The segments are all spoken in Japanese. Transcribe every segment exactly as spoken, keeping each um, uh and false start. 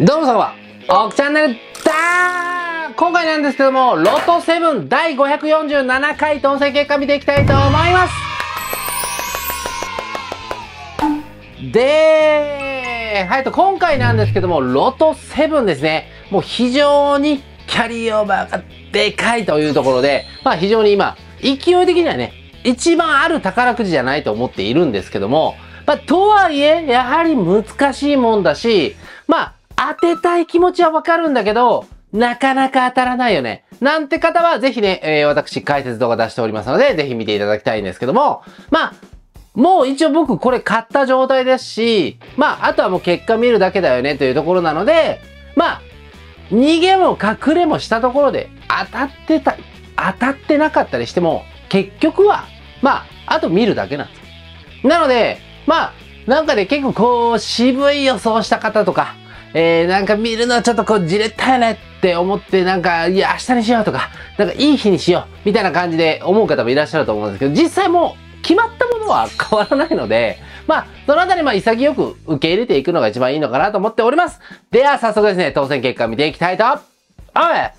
どうもさま、オクチャンネルだー。今回なんですけども、ロトセブンだいごひゃくよんじゅうななかい当選結果見ていきたいと思います。で、はいと、今回なんですけども、ロトセブンですね。もう非常にキャリーオーバーがでかいというところで、まあ非常に今、勢い的にはね、一番ある宝くじじゃないと思っているんですけども、まあ、とはいえ、やはり難しいもんだし、まあ、当てたい気持ちはわかるんだけど、なかなか当たらないよね。なんて方は、ぜひね、えー、私、解説動画出しておりますので、ぜひ見ていただきたいんですけども、まあ、もう一応僕これ買った状態ですし、まあ、あとはもう結果見るだけだよねというところなので、まあ、逃げも隠れもしたところで、当たってた、当たってなかったりしても、結局は、まあ、あと見るだけなんです。なので、まあ、なんかね、結構こう、渋い予想した方とか、えー、なんか見るのはちょっとこう、じれったいねって思って、なんか、いや、明日にしようとか、なんかいい日にしよう、みたいな感じで思う方もいらっしゃると思うんですけど、実際もう、決まったものは変わらないので、まあ、そのあたり、まあ、潔く受け入れていくのが一番いいのかなと思っております。では、早速ですね、当選結果見ていきたいと思います。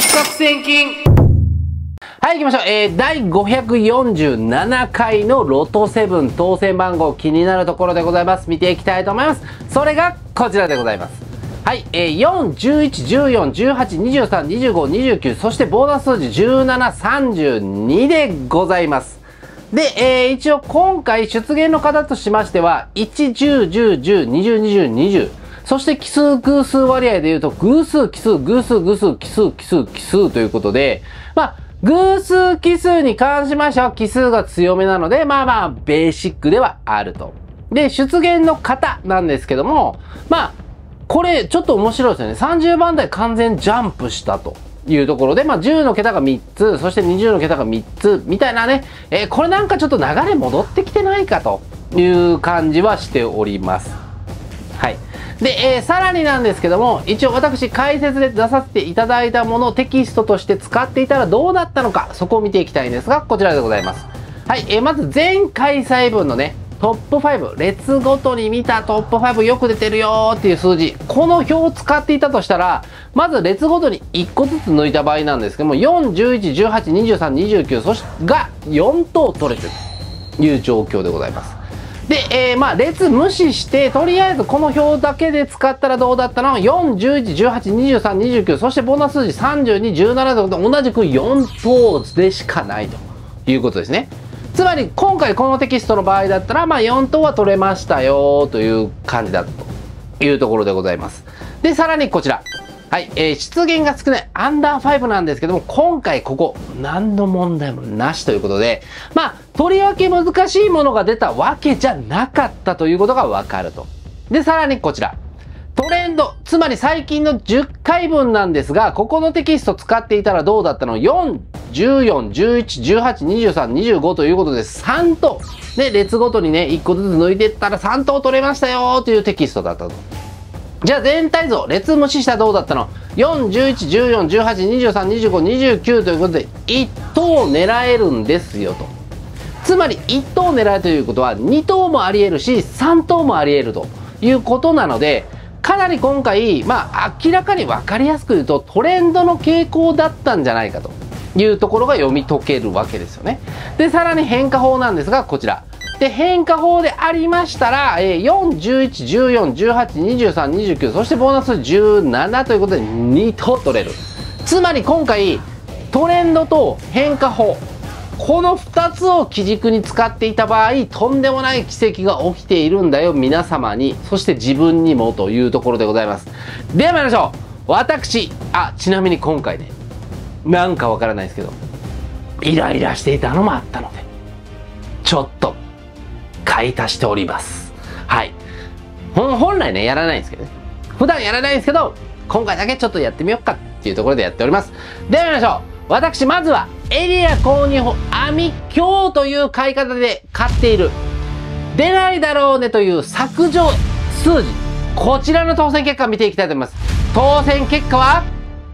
作戦金はい、行きましょう。えー、だいごひゃくよんじゅうななかいのロトセブン当選番号気になるところでございます。見ていきたいと思います。それがこちらでございます。はい、えー、よん、じゅういち、じゅうよん、じゅうはち、にじゅうさん、にじゅうご、にじゅうきゅう、そしてボーナス数字じゅうなな、さんじゅうにでございます。で、えー、一応今回出現の方としましては、いち、じゅう、じゅう、じゅう、にじゅう、にじゅう、にじゅう。そして奇数偶数割合で言うと、偶数、奇数、偶数、偶数、奇数、奇数、奇数ということで、まあ、偶数奇数に関しましては奇数が強めなので、まあまあ、ベーシックではあると。で、出現の方なんですけども、まあ、これちょっと面白いですよね。さんじゅうばん台完全ジャンプしたというところで、まあじゅうの桁がみっつ、そしてにじゅうの桁がみっつ、みたいなね、えー、これなんかちょっと流れ戻ってきてないかという感じはしております。はい。で、えー、さらになんですけども、一応私解説で出させていただいたものをテキストとして使っていたらどうだったのか、そこを見ていきたいんですが、こちらでございます。はい、えー、まず前開催分のね、トップご、列ごとに見たトップごよく出てるよーっていう数字、この表を使っていたとしたら、まず列ごとにいっこずつ抜いた場合なんですけども、よん、じゅういち、じゅうはち、にじゅうさん、にじゅうきゅう、そしがよん等取れてるという状況でございます。で、えー、まあ、列無視して、とりあえずこの表だけで使ったらどうだったの ?よん、じゅういち、じゅうはち、にじゅうさん、にじゅうきゅう、そしてボーナス数字さんじゅうに、じゅうななということで同じくよん等でしかないということですね。つまり、今回このテキストの場合だったら、まあ、よん等は取れましたよという感じだというところでございます。で、さらにこちら。はい、えー、出現が少ないアンダーごなんですけども、今回ここ、何の問題もなしということで、まあ、とりわけ難しいものが出たわけじゃなかったということがわかると。で、さらにこちら。トレンド、つまり最近のじゅっかいぶんなんですが、ここのテキスト使っていたらどうだったの ?よん、じゅうよん、じゅういち、じゅうはち、にじゅうさん、にじゅうごということでさん等。で、列ごとにね、いっこずつ抜いていったらさん等取れましたよというテキストだったと。じゃあ全体像、列無視したらどうだったの ?よん、じゅういち、じゅうよん、じゅうはち、にじゅうさん、にじゅうご、にじゅうきゅうということでいち等狙えるんですよと。つまりいち等狙えるということはに等もあり得るしさん等もあり得るということなので、かなり今回、まあ明らかに分かりやすく言うとトレンドの傾向だったんじゃないかというところが読み解けるわけですよね。で、さらに変化法なんですが、こちら。で、変化法でありましたら、えー、よん、じゅういち、じゅうよん、じゅうはち、にじゅうさん、にじゅうきゅう、そしてボーナスじゅうななということでに等取れる。つまり今回、トレンドと変化法、このふたつを基軸に使っていた場合、とんでもない奇跡が起きているんだよ、皆様に。そして自分にもというところでございます。では参りましょう。私、あ、ちなみに今回ね、なんかわからないですけど、イライラしていたのもあったので、ちょっと、買い足しております。はい。本来ね、やらないんですけどね。普段やらないんですけど、今回だけちょっとやってみようかっていうところでやっております。では参りましょう。私、まずは、エリア購入法、網強という買い方で買っている。出ないだろうねという削除数字。こちらの当選結果を見ていきたいと思います。当選結果は、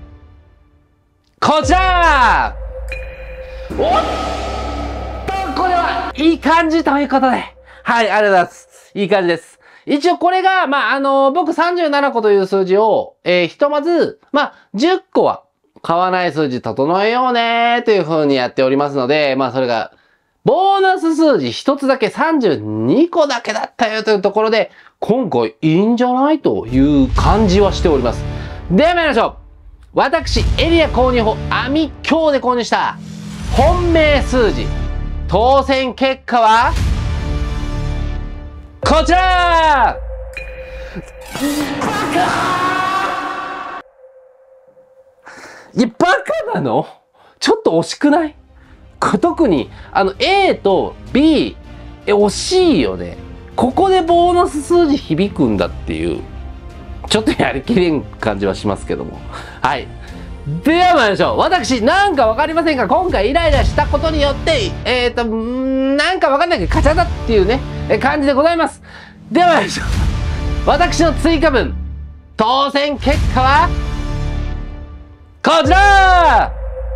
こちらおっと、これはいい感じということで。はい、ありがとうございます。いい感じです。 一応これが、まあ、あの、僕さんじゅうななこという数字を、えー、ひとまず、まあ、じゅっこは買わない数字整えようねーという風にやっておりますので、まあ、それが、ボーナス数字ひとつだけさんじゅうにこだけだったよというところで、今回いいんじゃないという感じはしております。では参りましょう。私、エリア購入法、網強で購入した本命数字、当選結果は、こちらいや、バカなの？ちょっと惜しくない？特に、あの、A と B、え、惜しいよね。ここでボーナス数字響くんだっていう、ちょっとやりきれん感じはしますけども。はい。では参りましょう。私、なんかわかりませんが、今回イライラしたことによって、えっと、なんかわかんないけど、カチャだっていうね、感じでございます。では参りましょう。私の追加分、当選結果は、こちら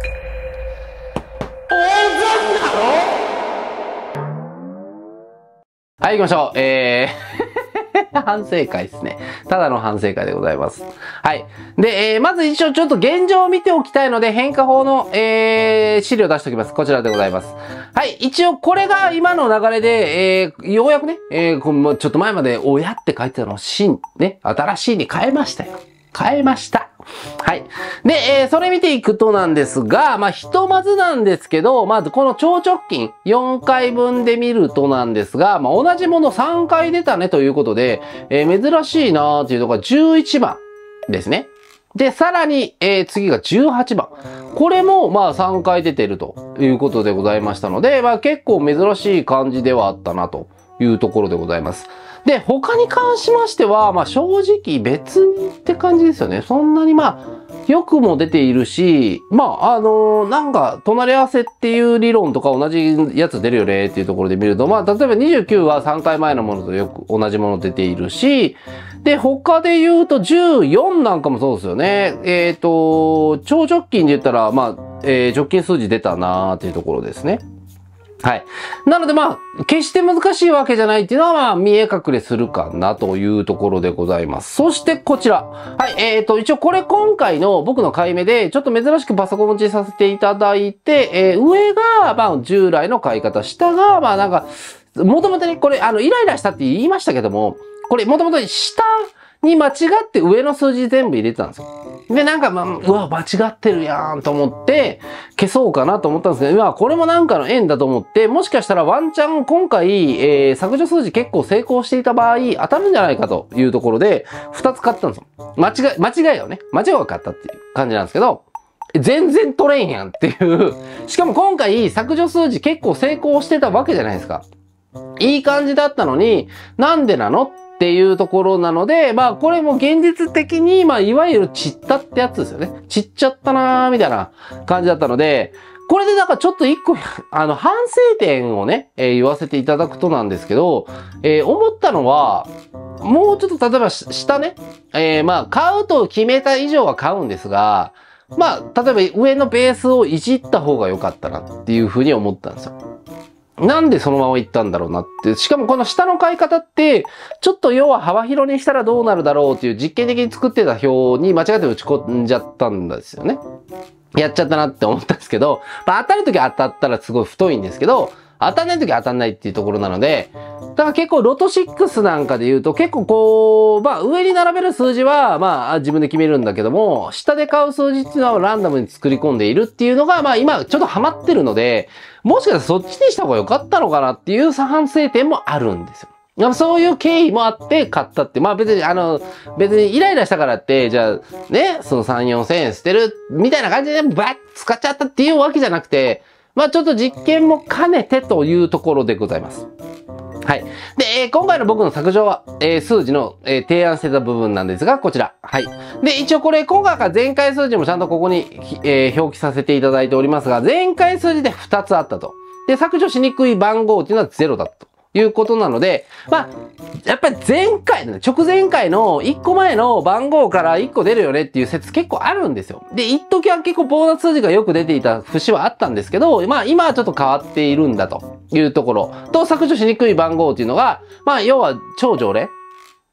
はい、行きましょう。えー、反省会ですね。ただの反省会でございます。はい。で、えー、まず一応ちょっと現状を見ておきたいので、変化法の、えー、資料を出しておきます。こちらでございます。はい。一応これが今の流れで、えー、ようやくね、えー、このちょっと前まで親って書いてたのを新、ね、新しいに変えましたよ。変えました。はい。で、えー、それ見ていくとなんですが、まあ、ひとまずなんですけど、まずこの超直近よんかいぶんで見るとなんですが、まあ、同じものさんかい出たねということで、えー、珍しいなーっていうのがじゅういちばんですね。で、さらに、えー、次がじゅうはちばん。これも、まあ、さんかい出てるということでございましたので、まあ、結構珍しい感じではあったなというところでございます。で、他に関しましては、まあ正直別にって感じですよね。そんなにまあ、よくも出ているし、まああのー、なんか、隣り合わせっていう理論とか同じやつ出るよねっていうところで見ると、まあ例えばにじゅうきゅうはさんかいまえのものとよく同じもの出ているし、で、他で言うとじゅうよんなんかもそうですよね。えっと、超直近で言ったら、まあ、えー、直近数字出たなーっていうところですね。はい。なのでまあ、決して難しいわけじゃないっていうのはまあ、見え隠れするかなというところでございます。そしてこちら。はい。えっと、一応これ今回の僕の買い目で、ちょっと珍しくパソコン持ちさせていただいて、えー、上がまあ、従来の買い方、下がまあなんか、もともとね、これあの、イライラしたって言いましたけども、これもともと下に間違って上の数字全部入れてたんですよ。で、なんか、まあ、うわ、間違ってるやんと思って、消そうかなと思ったんですけど、いや、これもなんかの縁だと思って、もしかしたらワンチャン今回、えー、削除数字結構成功していた場合、当たるんじゃないかというところで、二つ買ったんですよ。間違い、間違いをね、間違いを買ったっていう感じなんですけど、全然取れんやんっていう。しかも今回、削除数字結構成功してたわけじゃないですか。いい感じだったのに、なんでなのっていうところなので、まあこれも現実的に、まあいわゆる散ったってやつですよね。散っちゃったなーみたいな感じだったので、これでなんかちょっと一個、あの、反省点をね、えー、言わせていただくとなんですけど、えー、思ったのは、もうちょっと例えば下ね、えー、まあ買うと決めた以上は買うんですが、まあ例えば上のベースをいじった方が良かったなっていうふうに思ったんですよ。なんでそのまま行ったんだろうなって。しかもこの下の買い方って、ちょっと要は幅広にしたらどうなるだろうっていう実験的に作ってた表に間違って打ち込んじゃったんですよね。やっちゃったなって思ったんですけど、まあ、当たるとき当たったらすごい太いんですけど、当たんないとき当たんないっていうところなので、だから結構ロトろくなんかで言うと結構こう、まあ上に並べる数字はまあ自分で決めるんだけども、下で買う数字っていうのはランダムに作り込んでいるっていうのがまあ今ちょっとハマってるので、もしかしたらそっちにした方が良かったのかなっていう反省点もあるんですよ。そういう経緯もあって買ったって。まあ別に、あの、別にイライラしたからって、じゃあね、そのさん、よんせんえん捨てるみたいな感じでバッ使っちゃったっていうわけじゃなくて、まあちょっと実験も兼ねてというところでございます。はい。で、えー、今回の僕の削除は、えー、数字の、えー、提案してた部分なんですが、こちら。はい。で、一応これ、今回から前回数字もちゃんとここに、えー、表記させていただいておりますが、前回数字でふたつあったと。で、削除しにくい番号っていうのはゼロだということなので、まあ、やっぱり前回のね、直前回のいっこまえの番号からいっこ出るよねっていう説結構あるんですよ。で、一時は結構ボーナス数字がよく出ていた節はあったんですけど、まあ今はちょっと変わっているんだというところと、削除しにくい番号っていうのが、まあ要は超常例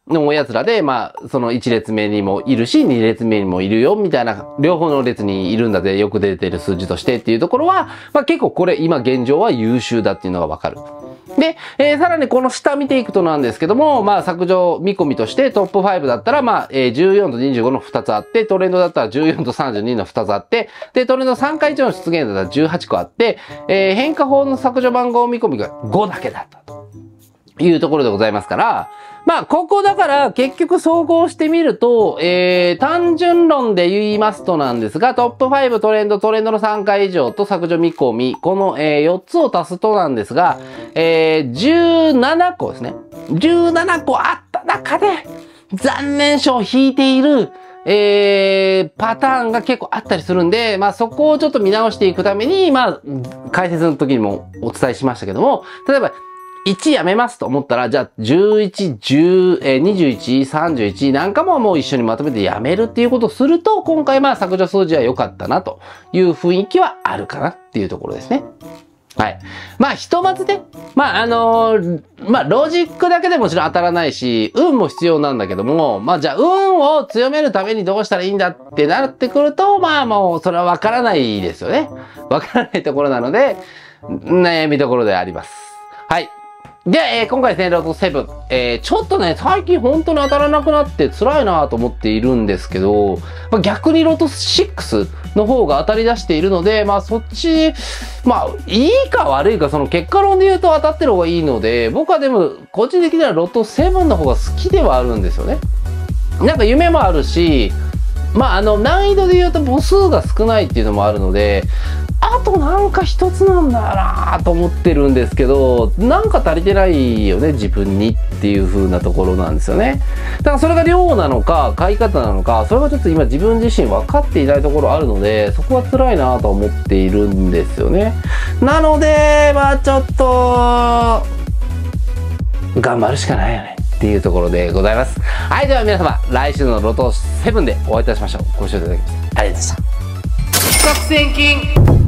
のやつらで、まあ、そのいち列目にもいるし、に列目にもいるよ、みたいな、両方の列にいるんだぜ、よく出てる数字としてっていうところは、まあ結構これ今現状は優秀だっていうのがわかる。で、えー、さらにこの下見ていくとなんですけども、まあ削除見込みとしてトップごだったら、まあ、えー、じゅうよんとにじゅうごのふたつあって、トレンドだったらじゅうよんとさんじゅうにのふたつあって、で、トレンドさんかい以上の出現だったらじゅうはちこあって、えー、変化法の削除番号見込みがごだけだったというところでございますから、まあ、ここだから結局総合してみると、えー、単純論で言いますとなんですが、トップごトレンド、トレンドのさんかい以上と削除見込み、この、えー、よっつを足すとなんですが、えー、じゅうななこですね。じゅうななこあった中で、残念賞を引いている、えー、パターンが結構あったりするんで、まあそこをちょっと見直していくために、まあ、解説の時にもお伝えしましたけども、例えば、いちやめますと思ったら、じゃあじゅういち、じゅう、えー、にじゅういち、さんじゅういちなんかももう一緒にまとめてやめるっていうことをすると、今回まあ削除数字は良かったなという雰囲気はあるかなっていうところですね。はい。まあ、ひとまずね、まあ、あのー、まあ、ロジックだけでもちろん当たらないし、運も必要なんだけども、まあ、じゃあ、運を強めるためにどうしたらいいんだってなってくると、まあ、もう、それはわからないですよね。わからないところなので、悩みどころであります。はい。で、えー、今回ですね、ロトなな、えー、ちょっとね、最近本当に当たらなくなって辛いなと思っているんですけど、まあ、逆にロトろくの方が当たり出しているので、まあそっち、まあいいか悪いか、その結果論で言うと当たってる方がいいので、僕はでも個人的にはロトななの方が好きではあるんですよね。なんか夢もあるし、まああの難易度で言うと母数が少ないっていうのもあるので、あとなんか一つなんだよなと思ってるんですけど、なんか足りてないよね、自分にっていう風なところなんですよね。だからそれが量なのか、買い方なのか、それがちょっと今自分自身分かっていないところあるので、そこは辛いなと思っているんですよね。なので、まあちょっと、頑張るしかないよねっていうところでございます。はい、では皆様、来週のロトななでお会いいたしましょう。ご視聴いただきましてありがとうございました。比較千金